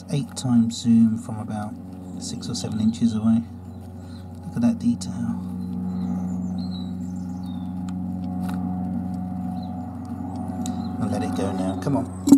8 times zoom from about 6 or 7 inches away. Look at that detail. I'll let it go now. Come on.